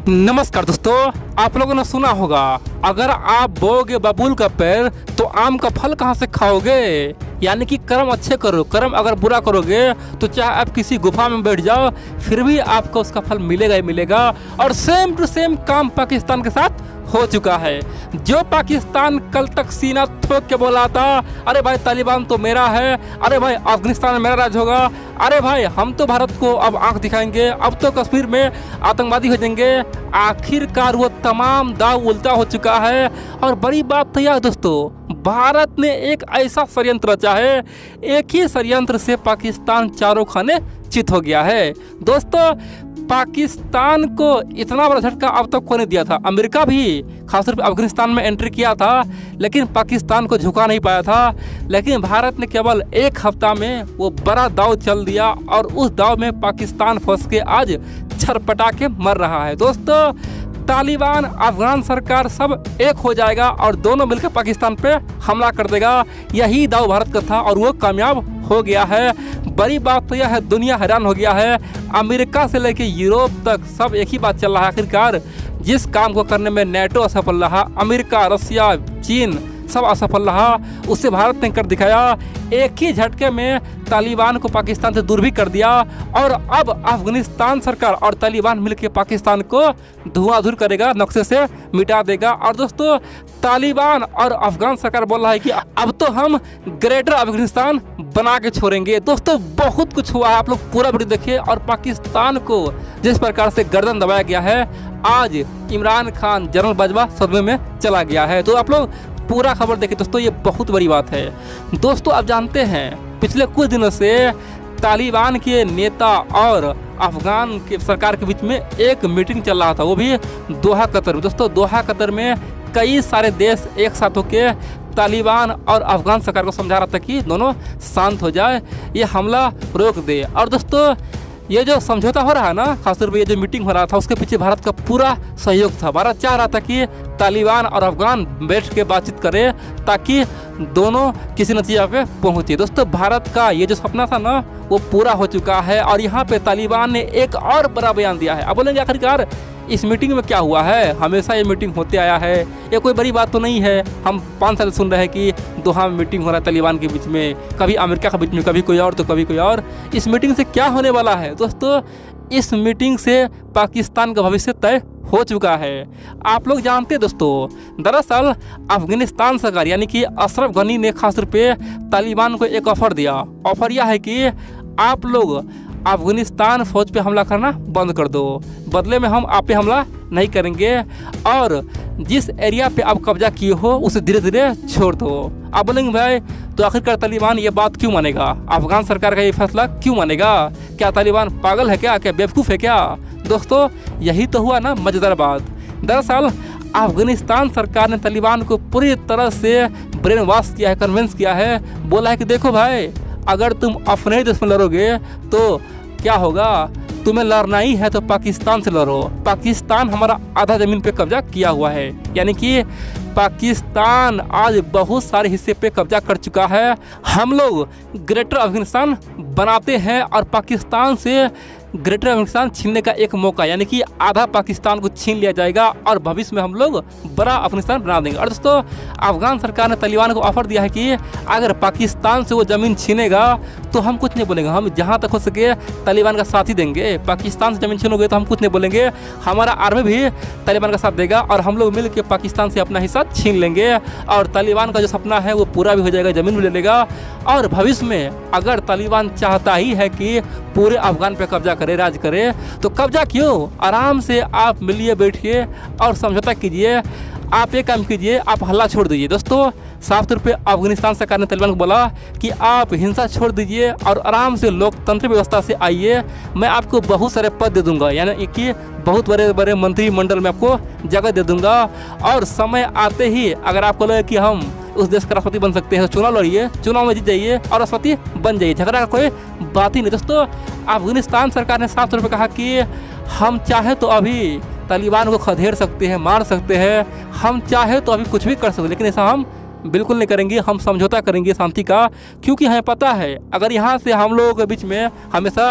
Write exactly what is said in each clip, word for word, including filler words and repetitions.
नमस्कार दोस्तों, आप लोगों ने सुना होगा, अगर आप बोओगे बबूल का पेड़ तो आम का फल कहाँ से खाओगे। यानी कि कर्म अच्छे करो, कर्म अगर बुरा करोगे तो चाहे आप किसी गुफा में बैठ जाओ फिर भी आपको उसका फल मिलेगा ही मिलेगा। और सेम टू सेम काम पाकिस्तान के साथ हो चुका है। जो पाकिस्तान कल तक सीना ठोक के बोला था, अरे भाई तालिबान तो मेरा है, अरे भाई अफगानिस्तान में मेरा राज होगा, अरे भाई हम तो भारत को अब आंख दिखाएंगे, अब तो कश्मीर में आतंकवादी हो जाएंगे, आखिरकार वो तमाम दाव उल्टा हो चुका है। और बड़ी बात तो यह दोस्तों, भारत ने एक ऐसा षड्यंत्र रचा है, एक ही षड्यंत्र से पाकिस्तान चारों खाने चित हो गया है। दोस्तों पाकिस्तान को इतना बड़ा झटका अब तक कोई नहीं दिया था। अमेरिका भी खासतौर पर अफगानिस्तान में एंट्री किया था लेकिन पाकिस्तान को झुका नहीं पाया था। लेकिन भारत ने केवल एक हफ्ता में वो बड़ा दाव चल दिया और उस दाव में पाकिस्तान फंस के आज छरपटा के मर रहा है। दोस्तों तालिबान, अफगान सरकार सब एक हो जाएगा और दोनों मिलकर पाकिस्तान पे हमला कर देगा। यही दाव भारत का था और वो कामयाब हो गया है। बड़ी बात तो यह है, दुनिया हैरान हो गया है। अमेरिका से लेकर यूरोप तक सब एक ही बात चल रहा है, आखिरकार जिस काम को करने में नेटो असफल रहा, अमेरिका, रसिया, चीन सब असफल रहा, उससे भारत ने कर दिखाया। एक ही झटके में तालिबान को पाकिस्तान से दूर भी कर दिया और अब अफगानिस्तान सरकार और तालिबान मिलकर पाकिस्तान को धुआंधुर करेगा, नक्शे से मिटा देगा। और दोस्तों तालिबान और अफगान सरकार बोल रहा है कि अब तो हम ग्रेटर अफगानिस्तान बना के छोड़ेंगे। दोस्तों बहुत कुछ हुआ है, आप लोग पूरा वीडियो देखिए। और पाकिस्तान को जिस प्रकार से गर्दन दबाया गया है, आज इमरान खान जनरल बाजवा सदमे में चला गया है। तो आप लोग पूरा खबर देखिए दोस्तों, ये बहुत बड़ी बात है। दोस्तों आप जानते हैं पिछले कुछ दिनों से तालिबान के नेता और अफगान के सरकार के बीच में एक मीटिंग चल रहा था, वो भी दोहा कतर में। दोस्तों दोहा कतर में कई सारे देश एक साथ होकर तालिबान और अफगान सरकार को समझा रहा था कि दोनों शांत हो जाए, ये हमला रोक दे। और दोस्तों ये जो समझौता हो रहा है ना, खासतौर पर ये जो मीटिंग हो रहा था, उसके पीछे भारत का पूरा सहयोग था। भारत चाह रहा था कि तालिबान और अफगान बैठ के बातचीत करें ताकि दोनों किसी नतीजे पे पहुंचे। दोस्तों भारत का ये जो सपना था ना, वो पूरा हो चुका है। और यहाँ पे तालिबान ने एक और बड़ा बयान दिया है। अब बोलेंगे आखिरकार इस मीटिंग में क्या हुआ है, हमेशा ये मीटिंग होते आया है, ये कोई बड़ी बात तो नहीं है। हम पाँच साल सुन रहे हैं कि दोहा में मीटिंग हो रहा है तालिबान के बीच में, कभी अमेरिका के बीच में, कभी कोई और तो कभी कोई और। इस मीटिंग से क्या होने वाला है दोस्तों, इस मीटिंग से पाकिस्तान का भविष्य तय हो चुका है। आप लोग जानते हैं दोस्तों, दरअसल अफगानिस्तान सरकार यानी कि अशरफ गनी ने खासतौर पे तालिबान को एक ऑफर दिया। ऑफर यह है कि आप लोग अफगानिस्तान फौज पे हमला करना बंद कर दो, बदले में हम आप पे हमला नहीं करेंगे और जिस एरिया पे आप कब्जा किए हो उसे धीरे धीरे छोड़ दो। आप बोलेंगे भाई तो आखिरकार तालिबान ये बात क्यों मानेगा, अफगान सरकार का ये फैसला क्यों मानेगा, क्या तालिबान पागल है क्या, क्या बेवकूफ़ है क्या। दोस्तों यही तो हुआ ना मज़ेदार बात। दरअसल अफगानिस्तान सरकार ने तालिबान को पूरी तरह से ब्रेन वॉश किया है, कन्विंस किया है। बोला है कि देखो भाई, अगर तुम अपने देश में लड़ोगे तो क्या होगा, तुम्हें लड़ना ही है तो पाकिस्तान से लड़ो। पाकिस्तान हमारा आधा ज़मीन पे कब्जा किया हुआ है, यानी कि पाकिस्तान आज बहुत सारे हिस्से पे कब्जा कर चुका है। हम लोग ग्रेटर अफगानिस्तान बनाते हैं और पाकिस्तान से ग्रेटर अफगानिस्तान छीनने का एक मौका, यानी कि आधा पाकिस्तान को छीन लिया जाएगा और भविष्य में हम लोग बड़ा अफगानिस्तान बना देंगे। और दोस्तों अफगान सरकार ने तालिबान को ऑफर दिया है कि अगर पाकिस्तान से वो ज़मीन छीनेगा तो हम कुछ नहीं बोलेंगे, हम जहाँ तक हो सके तालिबान का साथ ही देंगे। पाकिस्तान से ज़मीन छीनोगे तो हम कुछ नहीं बोलेंगे, हमारा आर्मी भी तालिबान का साथ देगा और हम लोग मिल के पाकिस्तान से अपना हिस्सा छीन लेंगे और तालिबान का जो सपना है वो पूरा भी हो जाएगा, ज़मीन भी ले लेगा। और भविष्य में अगर तालिबान चाहता ही है कि पूरे अफगान पे कब्जा करे, राज करे, तो कब्जा क्यों, आराम से आप मिलिए, बैठिए और समझौता कीजिए। आप एक काम कीजिए, आप हल्ला छोड़ दीजिए। दोस्तों साफ तौर पे अफगानिस्तान सरकार ने तालिबान को बोला कि आप हिंसा छोड़ दीजिए और आराम से लोकतंत्र व्यवस्था से आइए, मैं आपको बहुत सारे पद दे दूंगा, यानी कि बहुत बड़े बड़े मंत्रिमंडल में आपको जगह दे दूंगा। और समय आते ही अगर आपको लगे कि हम उस देश का राष्ट्रपति बन सकते हैं तो चुनाव लड़िए, चुनाव में जीत जाइए और राष्ट्रपति बन जाइए, झगड़ा का कोई बात ही नहीं। दोस्तों अफगानिस्तान सरकार ने साफ तौर पर कहा कि हम चाहे तो अभी तालिबान को खदेड़ सकते हैं, मार सकते हैं, हम चाहे तो अभी कुछ भी कर सकते हैं, लेकिन ऐसा हम बिल्कुल नहीं करेंगे, हम समझौता करेंगे शांति का। क्योंकि हमें पता है अगर यहाँ से हम लोगों के बीच में हमेशा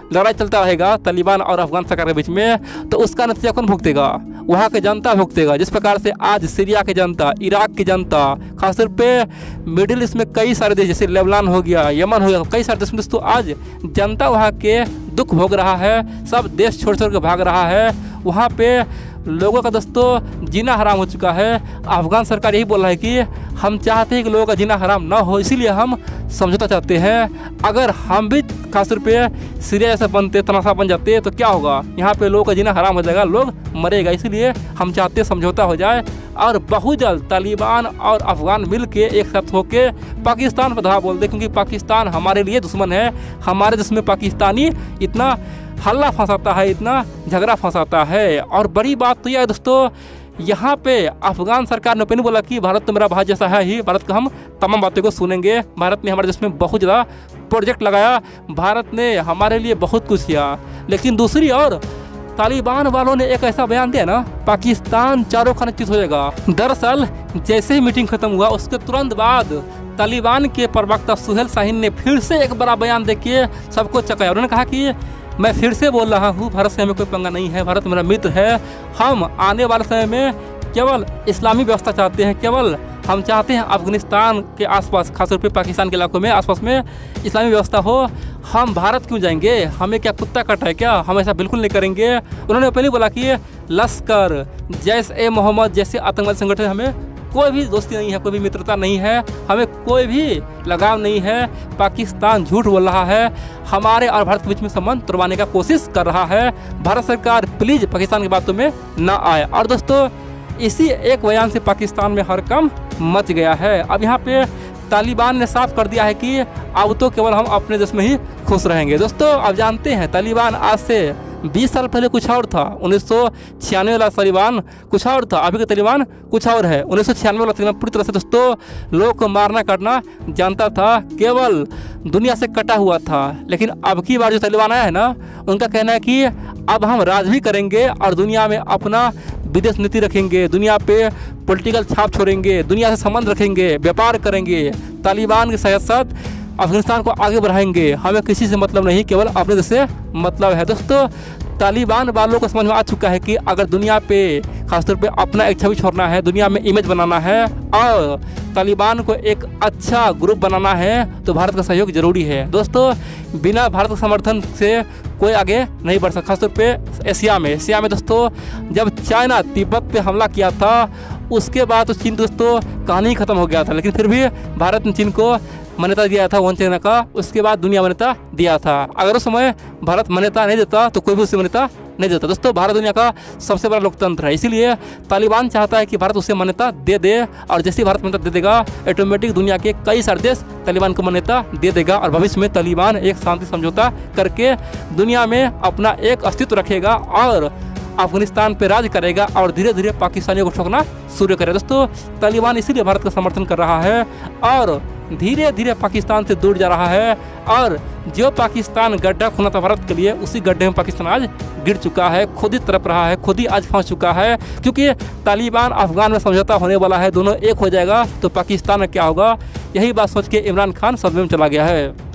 लड़ाई चलता रहेगा तालिबान और अफगान सरकार के बीच में, तो उसका नतीजा कौन भुगतेगा? वहाँ की जनता भुगतेगा। जिस प्रकार से आज सीरिया की जनता, इराक की जनता, खासतौर पे मिडिल ईस्ट में कई सारे देश जैसे लेबनान हो गया, यमन हो गया, कई सारे देश में दोस्तों आज जनता वहाँ के दुख भोग रहा है, सब देश छोड़ छोड़ के भाग रहा है। वहाँ पे लोगों का दोस्तों जीना हराम हो चुका है। अफगान सरकार यही बोल रहा है कि हम चाहते हैं कि लोगों का जीना हराम ना हो, इसीलिए हम समझौता चाहते हैं। अगर हम भी खासतौर पे सीरिया जैसा बनते, तनाशा बन जाते, तो क्या होगा? यहाँ पे लोगों का जीना हराम हो जाएगा, लोग मरेगा। इसीलिए हम चाहते हैं समझौता हो जाए और बहुत जल्द तालिबान और अफगान मिल के एक साथ होके पाकिस्तान पर धावा बोल दे, क्योंकि पाकिस्तान हमारे लिए दुश्मन है। हमारे देश में पाकिस्तानी इतना हल्ला फंसाता है, इतना झगड़ा फंसाता है। और बड़ी बात तो यह है दोस्तों, यहाँ पे अफगान सरकार ने नहीं बोला कि भारत तो मेरा भाई जैसा है ही, भारत का हम तमाम बातों को सुनेंगे। भारत ने हमारे देश में बहुत ज़्यादा प्रोजेक्ट लगाया, भारत ने हमारे लिए बहुत कुछ किया। लेकिन दूसरी ओर तालिबान वालों ने एक ऐसा बयान दिया ना, पाकिस्तान चारों खाने चित हो जाएगा। दरअसल जैसे ही मीटिंग खत्म हुआ उसके तुरंत बाद तालिबान के प्रवक्ता सुहेल शाहीन ने फिर से एक बड़ा बयान देके सबको चकाया। उन्होंने कहा कि मैं फिर से बोल रहा हूँ, भारत से हमें कोई पंगा नहीं है, भारत मेरा मित्र है। हम आने वाले समय में केवल इस्लामी व्यवस्था चाहते हैं, केवल हम चाहते हैं अफगानिस्तान के आसपास, खासतौर पे पाकिस्तान के इलाकों में आसपास में इस्लामी व्यवस्था हो। हम भारत क्यों जाएंगे? हमें क्या कुत्ता कट है क्या? हम ऐसा बिल्कुल नहीं करेंगे। उन्होंने पहले बोला कि लश्कर, जैश ए मोहम्मद जैसे आतंकवादी संगठन हमें कोई भी दोस्ती नहीं है, कोई भी मित्रता नहीं है, हमें कोई भी लगाव नहीं है। पाकिस्तान झूठ बोल रहा है, हमारे और भारत के बीच में संबंध तोड़वाने का कोशिश कर रहा है। भारत सरकार प्लीज़ पाकिस्तान की बातों में ना आए। और दोस्तों इसी एक बयान से पाकिस्तान में हड़कंप मच गया है। अब यहाँ पे तालिबान ने साफ कर दिया है कि अब तो केवल हम अपने देश में ही खुश रहेंगे। दोस्तों अब जानते हैं तालिबान आज से बीस साल पहले कुछ और था। उन्नीस सौ छियानवे वाला तालिबान कुछ और था, अभी का तालिबान कुछ और है। उन्नीस सौ छियानवे वाला तालिबान पूरी तरह से दोस्तों लोगों को मारना काटना जानता था, केवल दुनिया से कटा हुआ था। लेकिन अब की बार जो तालिबान आया है ना, उनका कहना है कि अब हम राज भी करेंगे और दुनिया में अपना विदेश नीति रखेंगे, दुनिया पे पॉलिटिकल छाप छोड़ेंगे, दुनिया से संबंध रखेंगे, व्यापार करेंगे, तालिबान के साथ साथ अफगानिस्तान को आगे बढ़ाएंगे। हमें किसी से मतलब नहीं, केवल अपने देश से मतलब है। दोस्तों तालिबान वालों को समझ में आ चुका है कि अगर दुनिया पे खासतौर पे अपना एक छवि छोड़ना है, दुनिया में इमेज बनाना है और तालिबान को एक अच्छा ग्रुप बनाना है, तो भारत का सहयोग जरूरी है। दोस्तों बिना भारत के समर्थन से कोई आगे नहीं बढ़ सकता। खासतौर पे एशिया में एशिया में दोस्तों जब चाइना तिब्बत पे हमला किया था, उसके बाद तो चीन दोस्तों कहानी खत्म हो गया था। लेकिन फिर भी भारत ने चीन को मान्यता दिया था वन चाइना का, उसके बाद दुनिया मान्यता दिया था। अगर उस समय भारत मान्यता नहीं देता तो कोई भी उसे मान्यता नहीं देता। दोस्तों भारत दुनिया का सबसे बड़ा लोकतंत्र है, इसीलिए तालिबान चाहता है कि भारत उसे मान्यता दे दे, और जैसे भारत मान्यता दे देगा ऑटोमेटिक दुनिया के कई सारे देश तालिबान को मान्यता दे देगा और भविष्य में तालिबान एक शांति समझौता करके दुनिया में अपना एक अस्तित्व रखेगा और अफगानिस्तान पे राज करेगा और धीरे धीरे पाकिस्तानियों को ठोकना शुरू करेगा। दोस्तों तालिबान इसीलिए भारत का समर्थन कर रहा है और धीरे धीरे पाकिस्तान से दूर जा रहा है, और जो पाकिस्तान गड्ढा खुना था भारत के लिए, उसी गड्ढे में पाकिस्तान आज गिर चुका है, खुद ही तड़प रहा है, खुद ही आज फंस चुका है। क्योंकि तालिबान अफगान में समझौता होने वाला है, दोनों एक हो जाएगा तो पाकिस्तान में क्या होगा, यही बात सोच के इमरान खान सदमे में चला गया है।